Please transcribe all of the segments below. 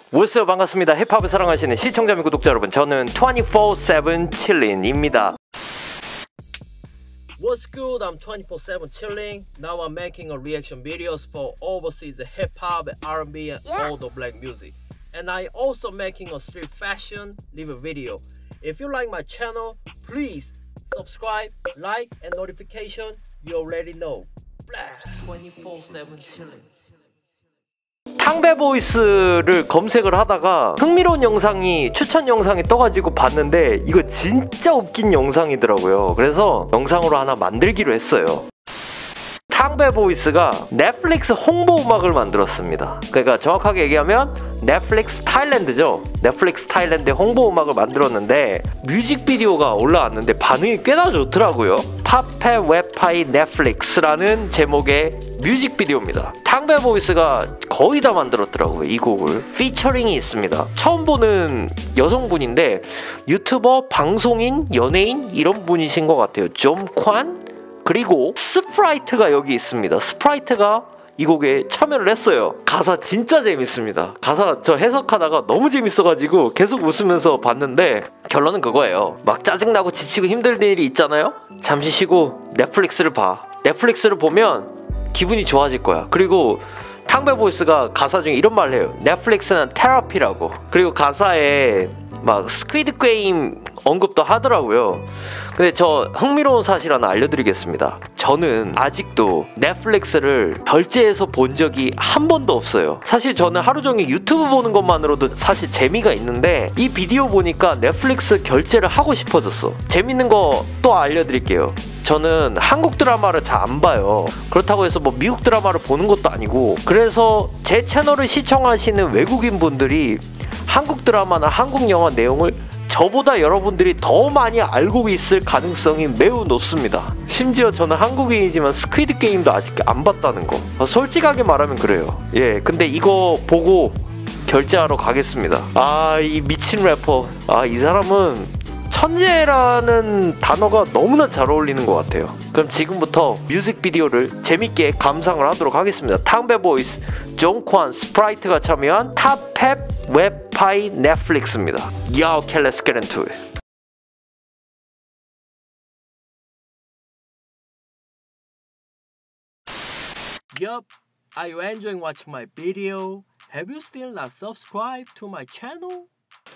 우스 반갑습니다. 힙합을 사랑하시는 시청자 및 구독자 여러분, 저는 24/7 chilling입니다. What's good? I'm 24/7 chilling. Now I'm making a reaction videos for overseas hip hop, R&B, and all the black music. And I also making a street fashion live video. If you like my channel, please subscribe, like, and notification. You already know. 24/7 chilling. 탕베보이스를 검색을 하다가 흥미로운 영상이 추천 영상이 떠가지고 봤는데 이거 진짜 웃긴 영상이더라고요. 그래서 영상으로 하나 만들기로 했어요. 탕베보이스가 넷플릭스 홍보 음악을 만들었습니다. 그러니까 정확하게 얘기하면 넷플릭스 타일랜드죠. 넷플릭스 타일랜드의 홍보 음악을 만들었는데 뮤직비디오가 올라왔는데 반응이 꽤나 좋더라고요. 팝페 웹파이 넷플릭스라는 제목의 뮤직비디오입니다. 탕베보이스가 거의 다 만들었더라고요. 이 곡을 피처링이 있습니다. 처음 보는 여성분인데 유튜버, 방송인, 연예인 이런 분이신 것 같아요. 좀관 그리고 스프라이트가 여기 있습니다. 스프라이트가 이 곡에 참여를 했어요. 가사 진짜 재밌습니다. 가사 저 해석하다가 너무 재밌어가지고 계속 웃으면서 봤는데 결론은 그거예요. 막 짜증나고 지치고 힘든 일이 있잖아요. 잠시 쉬고 넷플릭스를 봐. 넷플릭스를 보면 기분이 좋아질 거야. 그리고 탕베보이스가 가사 중에 이런 말을 해요. 넷플릭스는 테라피라고. 그리고 가사에 막 스퀴드 게임 언급도 하더라고요. 근데 저 흥미로운 사실 하나 알려드리겠습니다. 저는 아직도 넷플릭스를 결제해서 본 적이 한 번도 없어요. 사실 저는 하루 종일 유튜브 보는 것만으로도 사실 재미가 있는데 이 비디오 보니까 넷플릭스 결제를 하고 싶어졌어. 재밌는 거 또 알려드릴게요. 저는 한국 드라마를 잘 안 봐요. 그렇다고 해서 뭐 미국 드라마를 보는 것도 아니고, 그래서 제 채널을 시청하시는 외국인 분들이 한국 드라마나 한국 영화 내용을 저보다 여러분들이 더 많이 알고 있을 가능성이 매우 높습니다. 심지어 저는 한국인이지만 스퀴드 게임도 아직 안 봤다는 거. 솔직하게 말하면 그래요. 예, 근데 이거 보고 결제하러 가겠습니다. 아, 이 미친 래퍼. 아, 이 사람은 천재라는 단어가 너무나 잘 어울리는 것 같아요. 그럼 지금부터 뮤직비디오를 재밌게 감상을 하도록 하겠습니다. 탕베보이스, 좀관, 스프라이트가 참여한 탑팹 웹파이 넷플릭스입니다. Yo, okay, let's get into it. Yup, are you enjoying watching my video? Have you still not subscribed to my channel?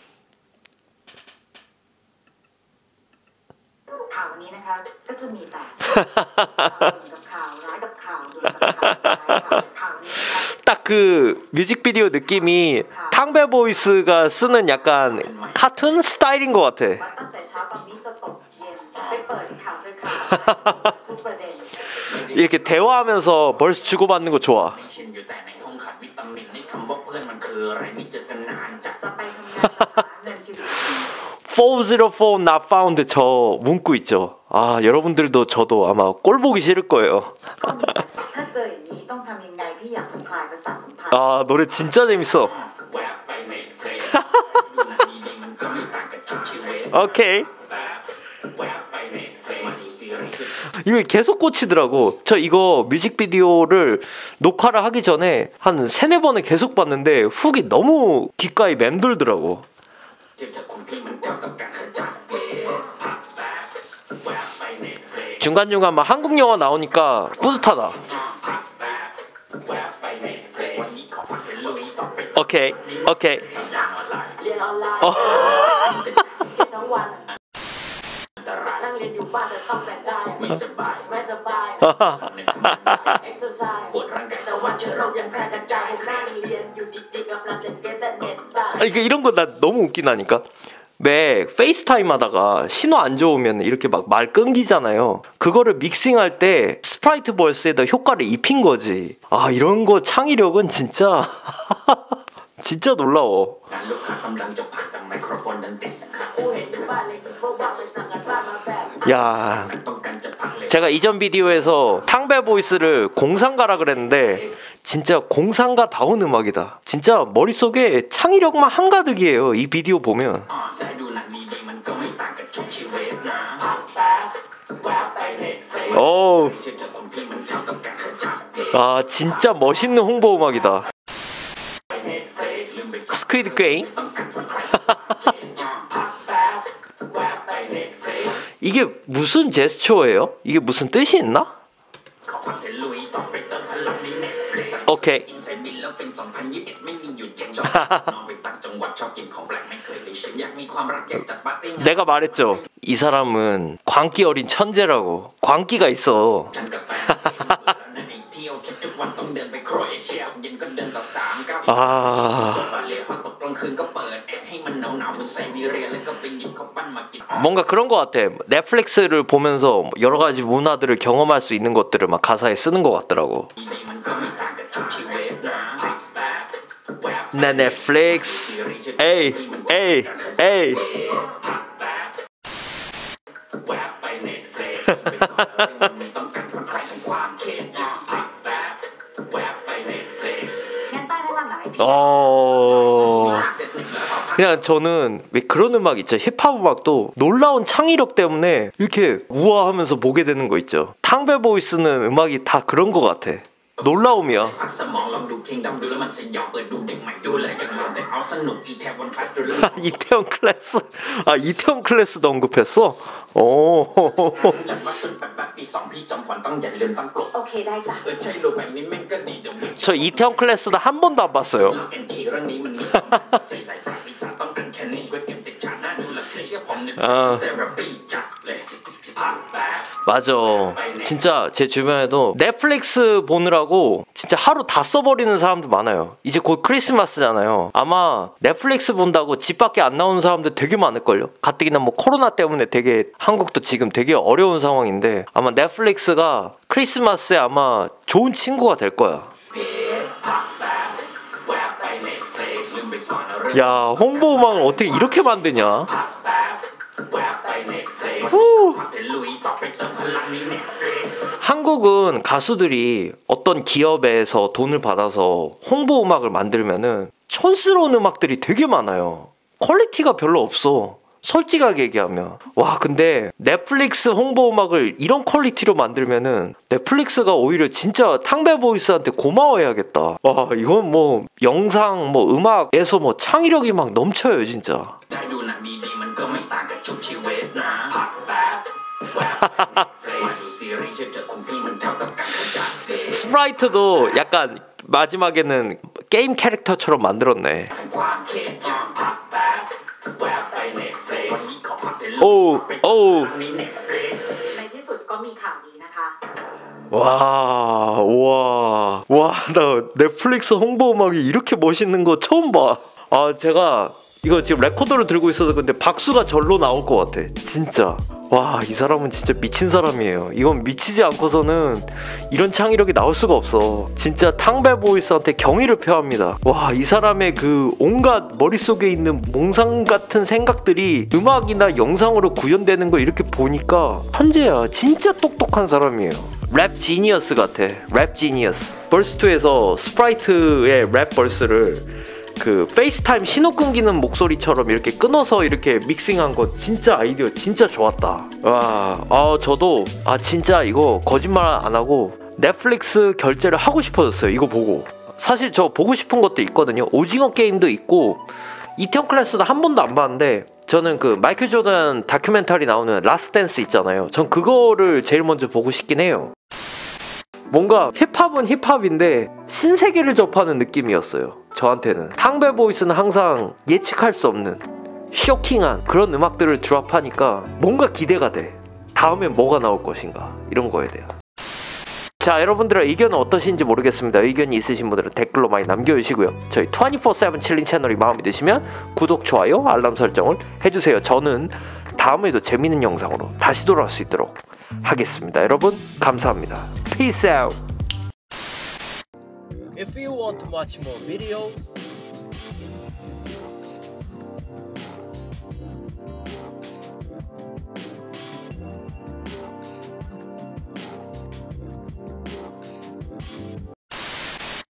ข่าววันนี้นะคะก็จะมีแต่กับข่าวร้ายกับข่าวดีกับข่าวนี้นะคะ 딱 그 뮤직비디오 느낌이 탕베보이스가 쓰는 약간 카툰 스타일인 것 같아. ตั้งแต่เช้าตอนนี้จะตกเย็นไปเปิดข่าวเจอข่าวทุกประเด็น 이렇게 대화하면서 벌써 주고받는 거 좋아. จะไปทำงานหาเงินชีวิต 404 not found 저 문구 있죠. 아, 여러분들도 저도 아마 꼴 보기 싫을 거예요. ถ้าเจออย่างนี้ต้องทำยังไงพี่อยากทำลายประสาทสัมผัส 아, 노래 진짜 재밌어. 오케이. 이거 계속 꽂히더라고. 저 이거 뮤직비디오를 녹화를 하기 전에 한 3-4번을 계속 봤는데 훅이 너무 귓가에 맴돌더라고. 중간중간 막 한국 영화 나오니까 뿌듯하다. 오케이, 오케이. เรียนออนไลน์ 어. ทั้งวันนั่งเรียนอยู่บ้านแต่ต้องแต่งได้ไม่สบายเอ็กซ์ไซส์ปวดร่างกายแต่ว่าเชื้อโรคยังแพร่กระจายนั่งเรียนอยู่ดีๆกับเราเล่นเกมแต่เน็ตตาย 이게 이런 거 나 너무 웃기다니까. 왜 페이스타임 하다가 신호 안 좋으면 이렇게 막 말 끊기잖아요. 그거를 믹싱할 때 스프라이트 벌스에다 효과를 입힌 거지. 아, 이런 거 창의력은 진짜 진짜 놀라워. 야, 제가 이전 비디오에서 탕베보이스를 공상가라 그랬는데 진짜 공상가다운 음악이다. 진짜 머릿속에 창의력만 한가득이에요. 이 비디오 보면. 오, 아, 진짜 멋있는 홍보 음악이다. 스퀴드 게임? 이게 무슨 제스처예요? 이게 무슨 뜻이 있나? 오케이. 내가 말했죠. 이 사람은 광기 어린 천재라고. 광기가 있어. 뭔가 그런 것 같아. 넷플릭스를 보면서 여러 가지 문화들을 경험할 수 있는 것들을 막 가사에 쓰는 것 같더라고. 나 넷플릭스. 에이, 에이, 에이. 그냥 저는 왜 그런 음악 있죠. 힙합 음악도 놀라운 창의력 때문에 이렇게 우아하면서 보게 되는 거 있죠. 탕베보이스는 음악이 다 그런 거 같아. 놀라움이야. 이태원 클래스. 아, 이태원 클래스도 언급했어? 오. 저 이태원 클래스도 한 번도 안 봤어요. 맞아. 진짜 제 주변에도 넷플릭스 보느라고 진짜 하루 다 써버리는 사람도 많아요. 이제 곧 크리스마스잖아요. 아마 넷플릭스 본다고 집 밖에 안 나오는 사람들 되게 많을걸요. 가뜩이나 뭐 코로나 때문에 되게 한국도 지금 되게 어려운 상황인데 아마 넷플릭스가 크리스마스에 아마 좋은 친구가 될 거야. 야, 홍보 음악을 어떻게 이렇게 만드냐? 한국은 가수들이 어떤 기업에서 돈을 받아서 홍보 음악을 만들면은 촌스러운 음악들이 되게 많아요. 퀄리티가 별로 없어. 솔직하게 얘기하면. 와, 근데 넷플릭스 홍보 음악을 이런 퀄리티로 만들면은 넷플릭스가 오히려 진짜 탕베보이스한테 고마워해야겠다. 와, 이건 뭐 영상 뭐 음악에서 뭐 창의력이 막 넘쳐요 진짜. 스프라이트도 약간 마지막에는 게임 캐릭터처럼 만들었네. 오. 와, 나 넷플릭스 홍보 음악이 이렇게 멋있는 거 처음 봐. 아, 제가 이거 지금 레코더를 들고 있어서 근데 박수가 절로 나올 것 같아. 진짜. 와, 이 사람은 진짜 미친 사람이에요. 이건 미치지 않고서는 이런 창의력이 나올 수가 없어. 진짜 탕베보이스한테 경의를 표합니다. 와, 이 사람의 그 온갖 머릿속에 있는 몽상 같은 생각들이 음악이나 영상으로 구현되는 걸 이렇게 보니까 천재야. 진짜 똑똑한 사람이에요. 랩 지니어스 같아. 랩 지니어스. 벌스2에서 스프라이트의 랩 벌스를 그 페이스타임 신호 끊기는 목소리처럼 이렇게 끊어서 이렇게 믹싱한 거 진짜 아이디어 진짜 좋았다. 와, 저도 진짜 이거 거짓말 안 하고 넷플릭스 결제를 하고 싶어졌어요. 이거 보고. 사실 저 보고 싶은 것도 있거든요. 오징어 게임도 있고 이태원 클래스도 한 번도 안 봤는데 저는 그 마이클 조던 다큐멘터리 나오는 라스트 댄스 있잖아요. 전 그거를 제일 먼저 보고 싶긴 해요. 뭔가 힙합은 힙합인데 신세계를 접하는 느낌이었어요. 저한테는 탕베보이스는 항상 예측할 수 없는 쇼킹한 그런 음악들을 드랍하니까 뭔가 기대가 돼. 다음엔 뭐가 나올 것인가 이런 거에 대한. 자, 여러분들의 의견은 어떠신지 모르겠습니다. 의견이 있으신 분들은 댓글로 많이 남겨주시고요. 저희 24/7 칠린 채널이 마음에 드시면 구독, 좋아요, 알람 설정을 해주세요. 저는 다음에도 재밌는 영상으로 다시 돌아올 수 있도록 하겠습니다. 여러분 감사합니다. Peace out. If you want to watch more videos,